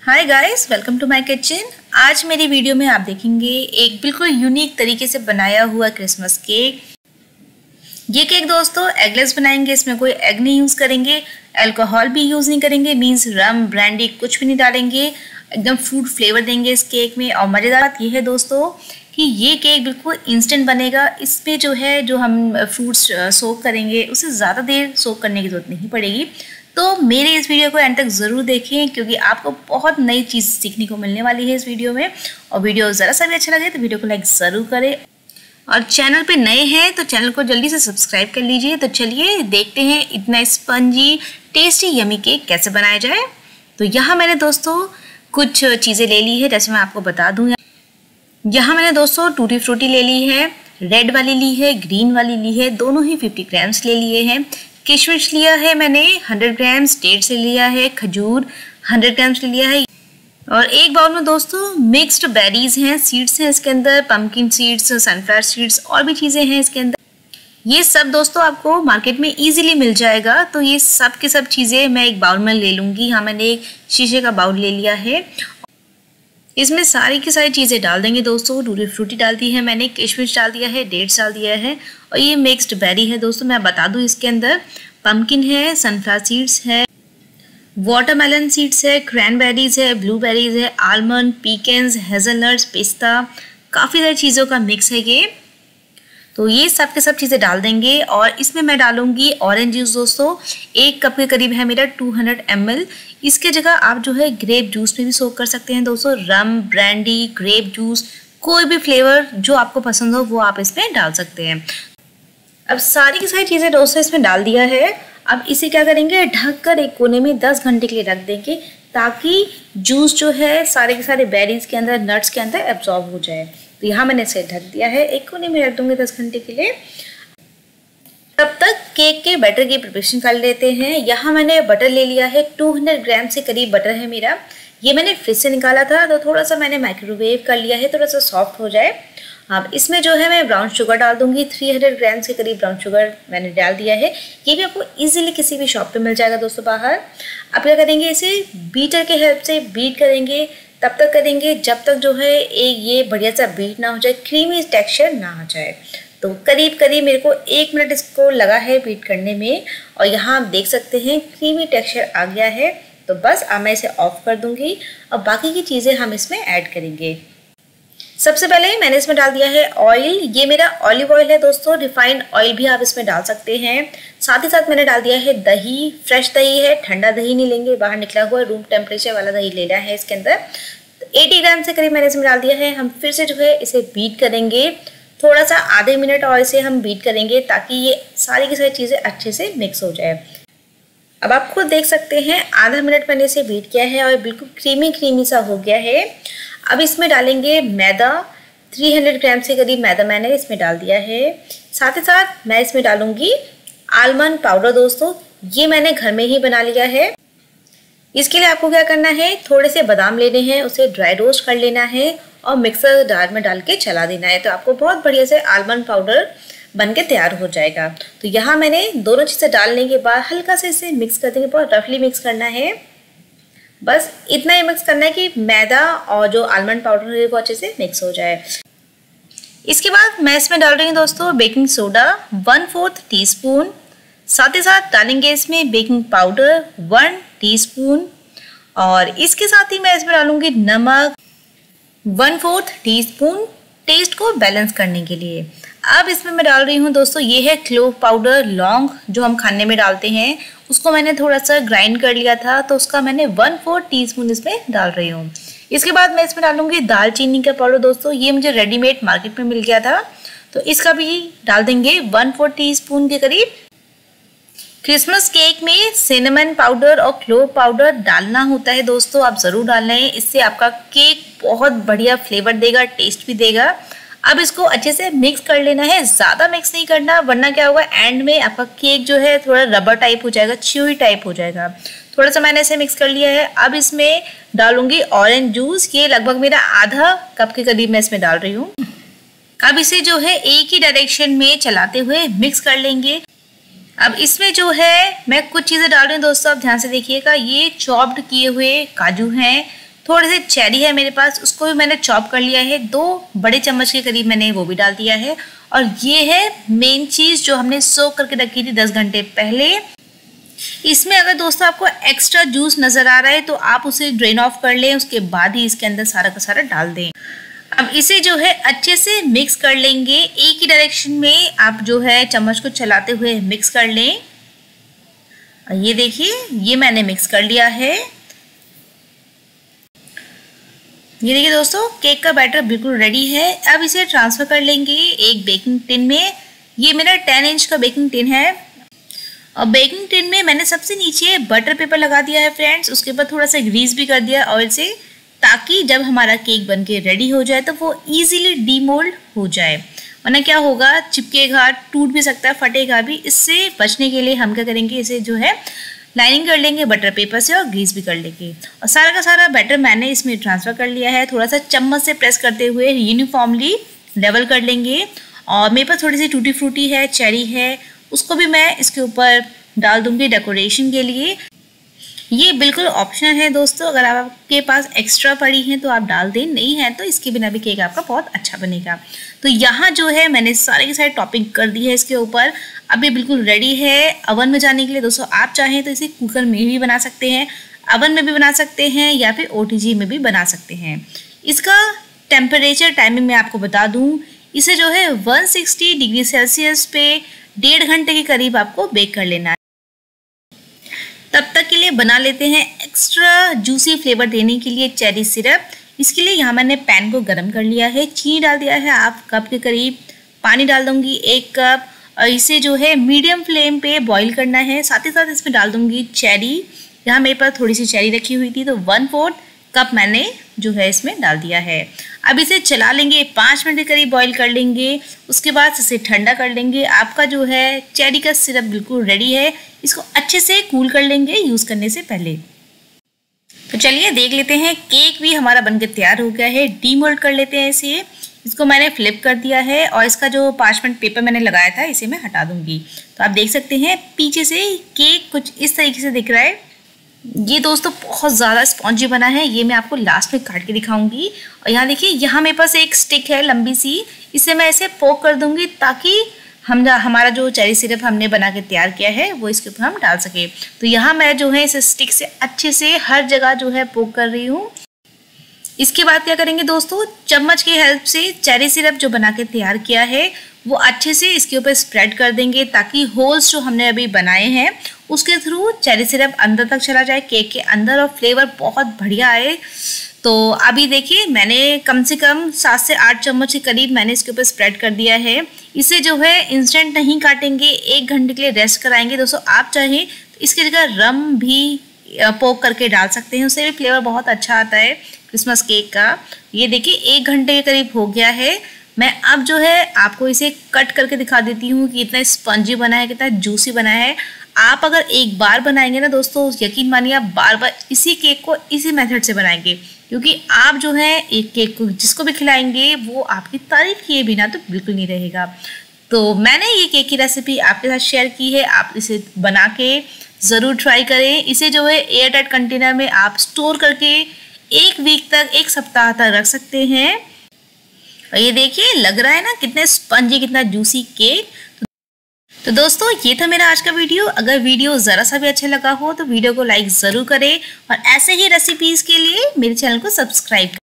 Hi guys, welcome to my kitchen. आज मेरी video में आप देखेंगे एक बिल्कुल यूनिक तरीके से बनाया हुआ क्रिसमस केक। ये केक दोस्तों एगलेस बनाएंगे, इसमें कोई एग नहीं यूज़ करेंगे, अल्कोहल भी यूज़ नहीं करेंगे, मीन्स रम ब्रांडी कुछ भी नहीं डालेंगे, एकदम फ्रूट फ्लेवर देंगे इस केक में। और मज़ेदार बात ये है दोस्तों कि ये केक बिल्कुल इंस्टेंट बनेगा। इसमें जो हम फ्रूट्स सोक करेंगे उसे ज़्यादा देर सोक करने की ज़रूरत नहीं पड़ेगी। तो मेरे इस वीडियो को एंड तक ज़रूर देखें क्योंकि आपको बहुत नई चीज़ सीखने को मिलने वाली है इस वीडियो में। और वीडियो ज़रा सा भी अच्छा लगे तो वीडियो को लाइक ज़रूर करें, और चैनल पे नए हैं तो चैनल को जल्दी से सब्सक्राइब कर लीजिए। तो चलिए देखते हैं इतना स्पंजी टेस्टी यमी केक कैसे बनाया जाए। तो यहाँ मैंने दोस्तों कुछ चीज़ें ले ली है, जैसे मैं आपको बता दूँ। यहाँ मैंने दोस्तों टूटी फ्रूटी ले ली है, रेड वाली ली है, ग्रीन वाली ली है, दोनों ही 50 ग्राम्स ले लिए हैं। किशमिश लिया है मैंने 100 ग्राम्स, डेट्स से लिया है, खजूर 100 ग्राम्स ले लिया है। और एक बाउल में दोस्तों मिक्स्ड बेरीज हैं, सीड्स हैं इसके अंदर, पम्पकिन सीड्स, सनफ्लावर सीड्स और भी चीज़ें हैं इसके अंदर। ये सब दोस्तों आपको मार्केट में इजीली मिल जाएगा। तो ये सब के सब चीज़ें मैं एक बाउल में ले लूँगी। यहाँ मैंने एक शीशे का बाउल ले लिया है, इसमें सारी की सारी चीज़ें डाल देंगे दोस्तों। टूटी फ्रूटी डाल दी है मैंने, किशमिश डाल दिया है, डेट्स डाल दिया है, और ये मिक्स्ड बेरी है दोस्तों। मैं बता दूं इसके अंदर पम्पकिन है, सनफ्लावर सीड्स है, वाटरमेलन सीड्स है, क्रैनबेरीज है, ब्लूबेरीज है, आलमंड, पीकेन्स, हेज़लनट्स, पिस्ता, काफ़ी सारी चीज़ों का मिक्स है ये। तो ये सब के सब चीज़ें डाल देंगे। और इसमें मैं डालूंगी ऑरेंज जूस दोस्तों, 1 कप के करीब है मेरा, 200 ml। इसके जगह आप जो है ग्रेप जूस में भी सोक कर सकते हैं दोस्तों। रम, ब्रांडी, ग्रेप जूस, कोई भी फ्लेवर जो आपको पसंद हो वो आप इसमें डाल सकते हैं। अब सारी की सारी चीज़ें दोस्तों इसमें डाल दिया है। अब इसे क्या करेंगे, ढककर एक कोने में 10 घंटे के लिए रख देंगे ताकि जूस जो है सारे के सारे बेरीज के अंदर, नट्स के अंदर एब्जॉर्ब हो जाए। तो यहाँ मैंने इसे ढक दिया है, एक कोने में रख दूंगी 10 घंटे के लिए। तब तक केक के बैटर की प्रिपरेशन कर लेते हैं। यहाँ मैंने बटर ले लिया है, 200 ग्राम से करीब बटर है मेरा। ये मैंने फ्रिज से निकाला था तो थोड़ा सा मैंने माइक्रोवेव कर लिया है, थोड़ा सा सॉफ्ट हो जाए। अब इसमें जो है मैं ब्राउन शुगर डाल दूंगी, 300 ग्राम से करीब ब्राउन शुगर मैंने डाल दिया है। ये भी आपको इजीली किसी भी शॉप पे मिल जाएगा दोस्तों बाहर। अब क्या करेंगे, इसे बीटर के हेल्प से बीट करेंगे। तब तक करेंगे जब तक जो है ये बढ़िया सा बीट ना हो जाए, क्रीमी टेक्सचर ना आ जाए। तो करीब करीब मेरे को 1 मिनट इसको लगा है बीट करने में। और यहाँ आप देख सकते हैं क्रीमी टेक्सचर आ गया है। तो बस अब मैं इसे ऑफ कर दूंगी और बाकी की चीज़ें हम इसमें ऐड करेंगे। सबसे पहले मैंने इसमें डाल दिया है ऑयल। ये मेरा ऑलिव ऑयल है दोस्तों, रिफाइंड ऑयल भी आप इसमें डाल सकते हैं। साथ ही साथ मैंने डाल दिया है दही, फ्रेश दही है, ठंडा दही नहीं लेंगे, बाहर निकला हुआ रूम टेम्परेचर वाला दही लेना है इसके अंदर। 80 ग्राम से करीब मैंने इसमें डाल दिया है। हम फिर से जो है इसे बीट करेंगे, थोड़ा सा आधे मिनट और इसे हम बीट करेंगे ताकि ये सारी की सारी चीज़ें अच्छे से मिक्स हो जाए। अब आप खुद देख सकते हैं आधा मिनट मैंने इसे बीट किया है और बिल्कुल क्रीमी क्रीमी सा हो गया है। अब इसमें डालेंगे मैदा, 300 ग्राम से करीब मैदा मैंने इसमें डाल दिया है। साथ ही साथ मैं इसमें डालूंगी आलमंड पाउडर दोस्तों, ये मैंने घर में ही बना लिया है। इसके लिए आपको क्या करना है, थोड़े से बादाम लेने हैं, उसे ड्राई रोस्ट कर लेना है और मिक्सर जार में डाल के चला देना है। तो आपको बहुत बढ़िया से आलमंड पाउडर बन के तैयार हो जाएगा। तो यहाँ मैंने दोनों चीज़ें डालने के बाद हल्का से इसे मिक्स कर देंगे, बहुत रफली मिक्स करना है। बस इतना ही मिक्स करना है कि मैदा और जो आलमंड पाउडर है वो अच्छे से मिक्स हो जाए। इसके बाद मैं इसमें डाल रही हूँ दोस्तों बेकिंग सोडा 1/4 टीस्पून। साथ ही साथ डालेंगे इसमें बेकिंग पाउडर 1 टीस्पून। और इसके साथ ही मैं इसमें डालूंगी नमक 1/4 टीस्पून, टेस्ट को बैलेंस करने के लिए। अब इसमें मैं डाल रही हूँ दोस्तों, ये है क्लोव पाउडर, लौंग जो हम खाने में डालते हैं, उसको मैंने थोड़ा सा ग्राइंड कर लिया था तो उसका मैंने 1/4 टीस्पून इसमें डाल रही हूँ। इसके बाद मैं इसमें डालूंगी दालचीनी का पाउडर दोस्तों, ये मुझे रेडीमेड मार्केट में मिल गया था तो इसका भी डाल देंगे 1/4 टीस्पून के करीब। क्रिसमस केक में सिनेमन पाउडर और क्लोव पाउडर डालना होता है दोस्तों, आप ज़रूर डालना है, इससे आपका केक बहुत बढ़िया फ्लेवर देगा, टेस्ट भी देगा। अब इसको अच्छे से मिक्स कर लेना है, ज़्यादा मिक्स नहीं करना वरना क्या होगा, एंड में आपका केक जो है थोड़ा रबर टाइप हो जाएगा, च्यूई टाइप हो जाएगा। थोड़ा सा मैंने इसे मिक्स कर लिया है। अब इसमें डालूंगी ऑरेंज जूस, ये लगभग मेरा आधा कप के करीब मैं इसमें डाल रही हूँ। अब इसे जो है एक ही डायरेक्शन में चलाते हुए मिक्स कर लेंगे। अब इसमें जो है मैं कुछ चीज़ें डाल रही हूँ दोस्तों, आप ध्यान से देखिएगा। ये चॉप्ड किए हुए काजू हैं, थोड़े से चेरी है मेरे पास, उसको भी मैंने चॉप कर लिया है, 2 बड़े चम्मच के करीब मैंने वो भी डाल दिया है। और ये है मेन चीज़ जो हमने सोक करके रखी थी 10 घंटे पहले। इसमें अगर दोस्तों आपको एक्स्ट्रा जूस नज़र आ रहा है तो आप उसे ड्रेन ऑफ कर लें, उसके बाद ही इसके अंदर सारा का सारा डाल दें। अब इसे जो है अच्छे से मिक्स कर लेंगे, एक ही डायरेक्शन में आप जो है चम्मच को चलाते हुए मिक्स कर लें। ये देखिए, ये मैंने मिक्स कर लिया है। ये देखिए दोस्तों, केक का बैटर बिल्कुल रेडी है। अब इसे ट्रांसफ़र कर लेंगे एक बेकिंग टिन में। ये मेरा 10 इंच का बेकिंग टिन है और बेकिंग टिन में मैंने सबसे नीचे बटर पेपर लगा दिया है फ्रेंड्स। उसके ऊपर थोड़ा सा ग्रीस भी कर दिया ऑयल से, ताकि जब हमारा केक बनके रेडी हो जाए तो वो इजीली डीमोल्ड हो जाए, वरना क्या होगा, चिपकेगा, टूट भी सकता है, फटेगा भी। इससे बचने के लिए हम क्या करेंगे, इसे जो है लाइनिंग कर लेंगे बटर पेपर से और ग्रीस भी कर लेंगे। और सारा का सारा बैटर मैंने इसमें ट्रांसफ़र कर लिया है। थोड़ा सा चम्मच से प्रेस करते हुए यूनिफॉर्मली लेवल कर लेंगे। और मेरे पास थोड़ी सी टूटी फ्रूटी है, चेरी है, उसको भी मैं इसके ऊपर डाल दूंगी डेकोरेशन के लिए। ये बिल्कुल ऑप्शनल है दोस्तों, अगर आपके पास एक्स्ट्रा पड़ी हैं तो आप डाल दें, नहीं है तो इसके बिना भी केक आपका बहुत अच्छा बनेगा। तो यहाँ जो है मैंने सारे के सारे टॉपिंग कर दी है इसके ऊपर। अब ये बिल्कुल रेडी है अवन में जाने के लिए। दोस्तों आप चाहें तो इसे कुकर में भी बना सकते हैं, अवन में भी बना सकते हैं, या फिर OTG में भी बना सकते हैं। इसका टेम्परेचर टाइमिंग मैं आपको बता दूँ, इसे जो है 160 डिग्री सेल्सियस पे 1.5 घंटे के करीब आपको बेक कर लेना है। तब तक के लिए बना लेते हैं एक्स्ट्रा जूसी फ्लेवर देने के लिए चेरी सिरप। इसके लिए यहाँ मैंने पैन को गर्म कर लिया है, चीनी डाल दिया है हाफ कप के करीब, पानी डाल दूंगी 1 कप और इसे जो है मीडियम फ्लेम पे बॉईल करना है। साथ ही साथ इसमें डाल दूंगी चेरी। यहाँ मेरे पास थोड़ी सी चेरी रखी हुई थी तो 1/4 कप मैंने जो है इसमें डाल दिया है। अब इसे चला लेंगे, 5 मिनट के करीब बॉईल कर लेंगे। उसके बाद इसे ठंडा कर लेंगे। आपका जो है चेरी का सिरप बिल्कुल रेडी है। इसको अच्छे से कूल कर लेंगे यूज़ करने से पहले। तो चलिए देख लेते हैं, केक भी हमारा बनके तैयार हो गया है। डीमोल्ड कर लेते हैं इसे। इसको मैंने फ्लिप कर दिया है और इसका जो 5 मिनट पेपर मैंने लगाया था इसे मैं हटा दूंगी। तो आप देख सकते हैं पीछे से केक कुछ इस तरीके से दिख रहा है। ये दोस्तों बहुत ज़्यादा स्पॉन्जी बना है, ये मैं आपको लास्ट में काट के दिखाऊंगी। और यहाँ देखिए, यहाँ मेरे पास एक स्टिक है लंबी सी, इसे मैं ऐसे पोक कर दूंगी ताकि हमारा जो चेरी सिरप हमने बना के तैयार किया है वो इसके ऊपर हम डाल सके। तो यहाँ मैं जो है इस स्टिक से अच्छे से हर जगह जो है पोक कर रही हूँ। इसके बाद क्या करेंगे दोस्तों, चम्मच की हेल्प से चेरी सिरप जो बना के तैयार किया है वो अच्छे से इसके ऊपर स्प्रेड कर देंगे, ताकि होल्स जो हमने अभी बनाए हैं उसके थ्रू चेरी सिरप अंदर तक चला जाए केक के अंदर और फ्लेवर बहुत बढ़िया आए। तो अभी देखिए, मैंने कम से कम 7 से 8 चम्मच के करीब मैंने इसके ऊपर स्प्रेड कर दिया है। इसे जो है इंस्टेंट नहीं काटेंगे, 1 घंटे के लिए रेस्ट कराएंगे। दोस्तों आप चाहें तो इसकी जगह रम भी पोक करके डाल सकते हैं, उससे भी फ्लेवर बहुत अच्छा आता है क्रिसमस केक का। ये देखिए 1 घंटे के करीब हो गया है। मैं अब जो है आपको इसे कट करके दिखा देती हूँ कि इतना स्पंजी बना है, कितना जूसी बना है। आप अगर एक बार बनाएंगे ना दोस्तों, यकीन मानिए आप बार बार इसी केक को इसी मेथड से बनाएंगे, क्योंकि आप जो है एक केक को जिसको भी खिलाएंगे वो आपकी तारीफ किए बिना तो बिल्कुल नहीं रहेगा। तो मैंने ये केक की रेसिपी आपके साथ शेयर की है, आप इसे बना के ज़रूर ट्राई करें। इसे जो है एयर टाइट कंटेनर में आप स्टोर करके 1 वीक तक, 1 सप्ताह तक रख सकते हैं। और ये देखिए लग रहा है ना कितने स्पंजी, कितना जूसी केक। तो दोस्तों ये था मेरा आज का वीडियो। अगर वीडियो ज़रा सा भी अच्छा लगा हो तो वीडियो को लाइक ज़रूर करें और ऐसे ही रेसिपीज़ के लिए मेरे चैनल को सब्सक्राइब करें।